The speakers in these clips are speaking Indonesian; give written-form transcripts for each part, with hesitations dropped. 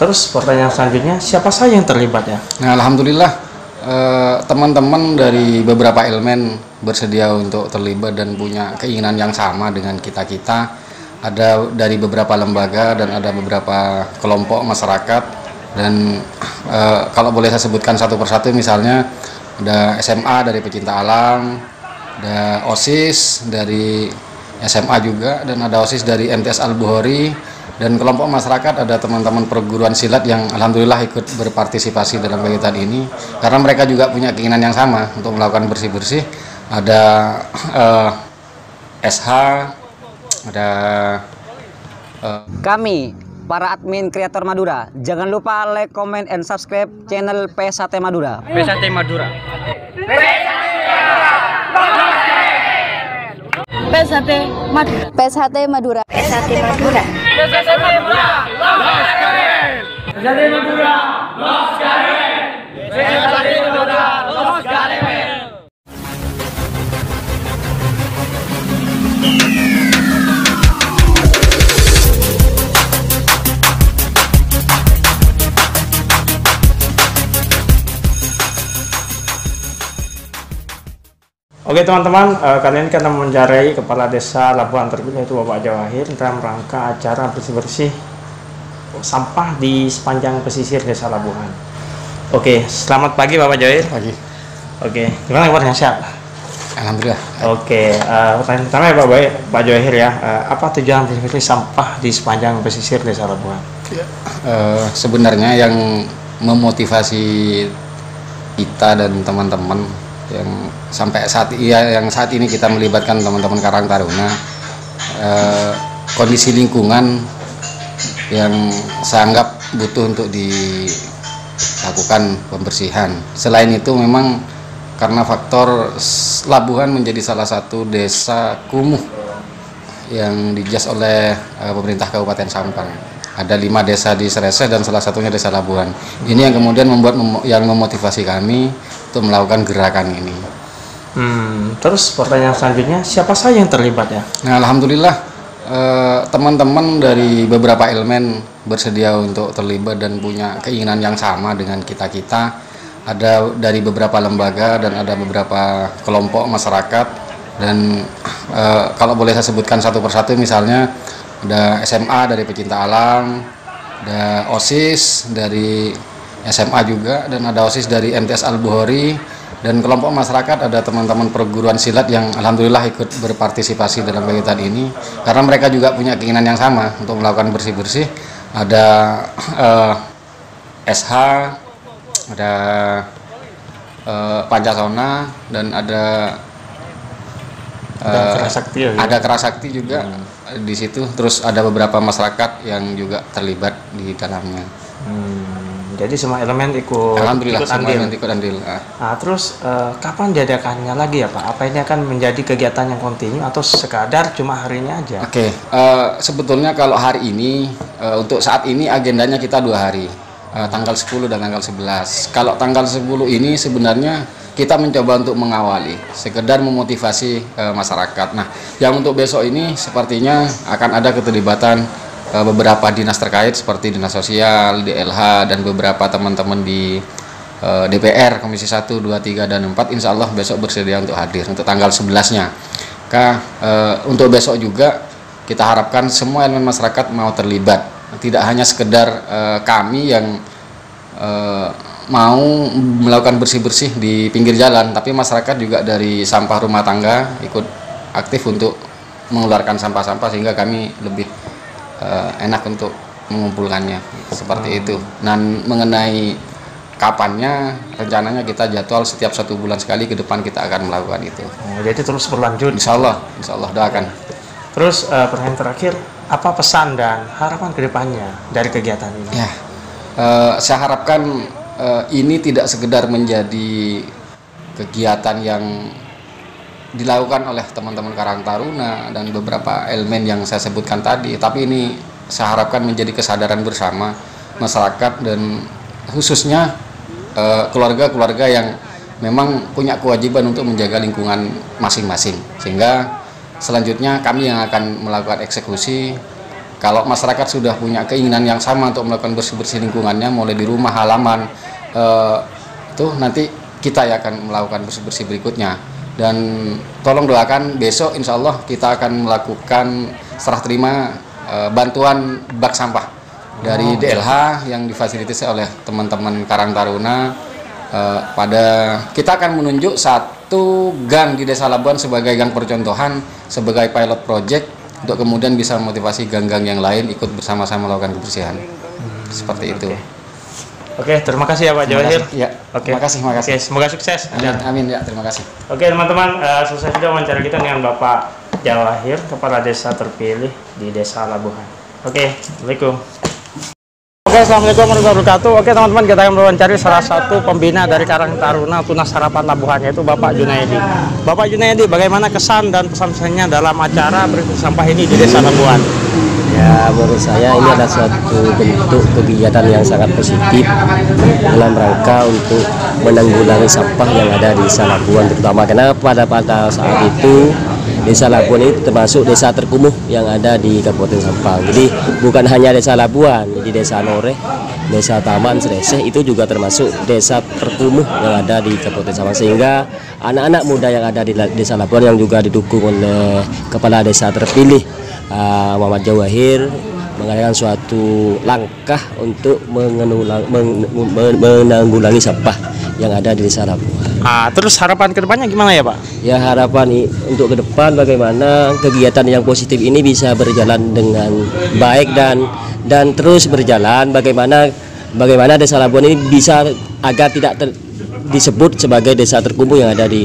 Terus pertanyaan selanjutnya, siapa saja yang terlibat ya? Nah, alhamdulillah teman-teman dari beberapa elemen bersedia untuk terlibat dan punya keinginan yang sama dengan kita-kita. Ada dari beberapa lembaga dan ada beberapa kelompok masyarakat. Dan kalau boleh saya sebutkan satu persatu, misalnya ada SMA dari pecinta alam, ada OSIS dari SMA juga, dan ada OSIS dari MTS Al-Bukhari. Dan kelompok masyarakat ada teman-teman perguruan silat yang alhamdulillah ikut berpartisipasi dalam kegiatan ini karena mereka juga punya keinginan yang sama untuk melakukan bersih-bersih. Ada SH, ada Kami para admin kreator Madura, jangan lupa like, comment, and subscribe channel PSHT Madura. PSHT Madura. PSHT Madura. PSHT Madura. PSHT Madura. PSHT Madura. Los Karen. PSHT Madura. Los Karen. PSHT Madura. Los Karen. Oke teman-teman, kali ini kita mencari Kepala Desa Labuhan terpilih yaitu Bapak Jawahir dalam rangka acara bersih-bersih sampah di sepanjang pesisir Desa Labuhan. Oke, selamat pagi Bapak Jawahir. pagi. Oke, gimana kabarnya, sehat? Alhamdulillah. Oke, pertanyaan pertama ya Pak Jawahir ya, apa tujuan bersih-bersih sampah di sepanjang pesisir Desa Labuhan? Sebenarnya yang memotivasi kita dan teman-teman yang sampai saat ini kita melibatkan teman-teman Karang Taruna, kondisi lingkungan yang saya anggap butuh untuk dilakukan pembersihan. Selain itu memang karena faktor Labuhan menjadi salah satu desa kumuh yang dijas oleh pemerintah Kabupaten Sampang. Ada 5 desa di Sereseh dan salah satunya Desa Labuhan. Ini yang kemudian yang memotivasi kami untuk melakukan gerakan ini. Terus pertanyaan selanjutnya, siapa saja yang terlibat ya? Nah, alhamdulillah teman-teman dari beberapa elemen bersedia untuk terlibat dan punya keinginan yang sama dengan kita-kita. Ada dari beberapa lembaga dan ada beberapa kelompok masyarakat. Dan kalau boleh saya sebutkan satu persatu, misalnya ada SMA dari pecinta alam, ada OSIS dari SMA juga, dan ada OSIS dari MTS Al-Bukhari. Dan kelompok masyarakat ada teman-teman perguruan silat yang alhamdulillah ikut berpartisipasi dalam kegiatan ini karena mereka juga punya keinginan yang sama untuk melakukan bersih-bersih. Ada SH, ada Pancasona, dan ada Kerasakti ya, ada Kerasakti juga di situ. Terus ada beberapa masyarakat yang juga terlibat di dalamnya. Jadi semua elemen ikut. Alhamdulillah ikut semua andil. elemen ikut andil. Nah, terus kapan diadakannya lagi ya Pak? Apa ini akan menjadi kegiatan yang kontinu atau sekadar cuma hari ini aja? Oke, sebetulnya kalau hari ini untuk saat ini agendanya kita 2 hari, tanggal 10 dan tanggal 11. Kalau tanggal 10 ini sebenarnya kita mencoba untuk mengawali, sekedar memotivasi masyarakat. Nah, yang untuk besok ini sepertinya akan ada keterlibatan beberapa dinas terkait seperti Dinas Sosial, DLH, dan beberapa teman-teman di DPR, Komisi 1, 2, 3, dan 4. Insya Allah besok bersedia untuk hadir untuk tanggal 11-nya. Untuk besok juga kita harapkan semua elemen masyarakat mau terlibat. Tidak hanya sekedar kami yang mau melakukan bersih-bersih di pinggir jalan, tapi masyarakat juga dari sampah rumah tangga ikut aktif untuk mengeluarkan sampah-sampah sehingga kami lebih enak untuk mengumpulkannya seperti itu. Dan mengenai kapannya, rencananya kita jadwal setiap 1 bulan sekali ke depan kita akan melakukan itu. Jadi terus berlanjut. Insya Allah doakan. Terus pertanyaan terakhir, apa pesan dan harapan kedepannya dari kegiatan ini? Ya, saya harapkan ini tidak sekedar menjadi kegiatan yang dilakukan oleh teman-teman Karang Taruna dan beberapa elemen yang saya sebutkan tadi, tapi ini saya harapkan menjadi kesadaran bersama masyarakat dan khususnya keluarga-keluarga yang memang punya kewajiban untuk menjaga lingkungan masing-masing, sehingga selanjutnya kami yang akan melakukan eksekusi Kalau masyarakat sudah punya keinginan yang sama untuk melakukan bersih-bersih lingkungannya, mulai di rumah, halaman, itu nanti kita yang akan melakukan bersih-bersih berikutnya. Dan tolong doakan besok insya Allah kita akan melakukan serah terima bantuan bak sampah dari DLH yang difasilitasi oleh teman-teman Karang Taruna. Kita akan menunjuk satu gang di Desa Labuan sebagai gang percontohan, sebagai pilot project, untuk kemudian bisa memotivasi gang-gang yang lain ikut bersama-sama melakukan kebersihan. Seperti itu. Oke, terima kasih ya Pak Jawahir. Ya, Oke, terima kasih. Oke, semoga sukses. Amin, amin ya, terima kasih. Oke teman-teman, selesai sudah wawancara kita dengan Bapak Jawahir, Kepala Desa terpilih di Desa Labuhan. Oke, Assalamualaikum. Oke, Assalamualaikum warahmatullahi wabarakatuh. Oke teman-teman, kita akan mewawancari salah satu pembina dari Karang Taruna Tunas Harapan Labuhan, yaitu Bapak Junaidi. Bapak Junaidi, bagaimana kesan dan pesan-pesannya dalam acara bersih sampah ini di Desa Labuhan? Ya, menurut saya ini adalah suatu bentuk kegiatan yang sangat positif dalam rangka untuk menanggulangi sampah yang ada di Desa Labuhan, terutama karena pada saat itu Desa Labuhan ini termasuk desa terkumuh yang ada di Kabupaten Sampang. Jadi bukan hanya Desa Labuhan, jadi Desa Noreh, Desa Taman, Sreseh itu juga termasuk desa terkumuh yang ada di Kabupaten Sampang. Sehingga anak-anak muda yang ada di Desa Labuhan yang juga didukung oleh Kepala Desa terpilih Muhammad Jawahir mengadakan suatu langkah untuk menanggulangi sampah yang ada di Desa Labuhan. Terus harapan kedepannya gimana ya Pak? Ya, harapan untuk ke depan bagaimana kegiatan yang positif ini bisa berjalan dengan baik dan terus berjalan. Bagaimana Desa Labuhan ini bisa agar tidak disebut sebagai desa terkumuh yang ada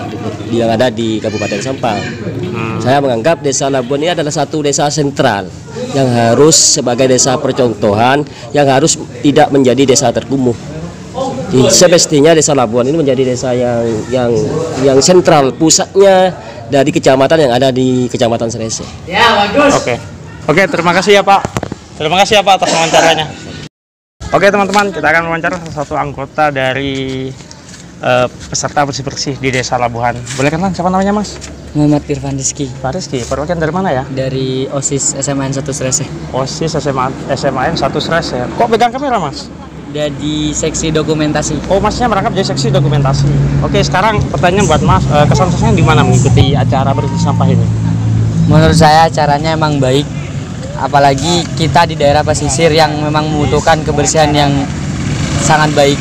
di Kabupaten Sampang. Saya menganggap Desa Labuhan ini adalah satu desa sentral yang harus sebagai desa percontohan, yang harus tidak menjadi desa terkumuh. Semestinya Desa Labuhan ini menjadi desa yang sentral, pusatnya dari kecamatan yang ada di Kecamatan Sreseh. Ya, bagus. Oke, terima kasih ya Pak. Terima kasih ya Pak atas wawancaranya. Oke teman-teman, kita akan wawancara salah satu anggota dari peserta bersih-bersih di Desa Labuhan. Boleh kenalan siapa namanya Mas? Muhammad Irfan Rizky. Pak Rizky, perwakilan dari mana ya? Dari OSIS SMAN 1 Sreseh. OSIS SMAN 1 Sreseh. Kok pegang kamera Mas? Di seksi dokumentasi. Oh, Masnya merangkap jadi seksi dokumentasi. Oke, sekarang pertanyaan buat Mas, kesan-kesannya di mana mengikuti acara bersih sampah ini? Menurut saya acaranya emang baik, apalagi kita di daerah pesisir yang memang membutuhkan kebersihan yang sangat baik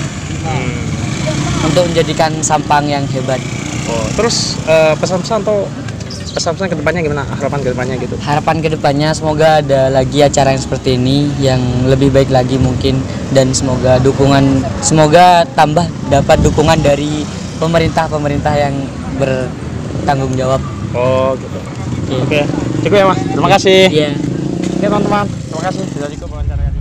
untuk menjadikan Sampang yang hebat. Oh, terus pesan-pesan ke depannya gimana? Harapan ke depannya gitu? Harapan ke depannya semoga ada lagi acara yang seperti ini yang lebih baik lagi mungkin, dan semoga dapat dukungan dari pemerintah yang bertanggung jawab. Oh gitu. Oke. Cukup ya Mas. Terima kasih. Iya. Oke teman-teman, terima kasih sudah cukup wawancara ini.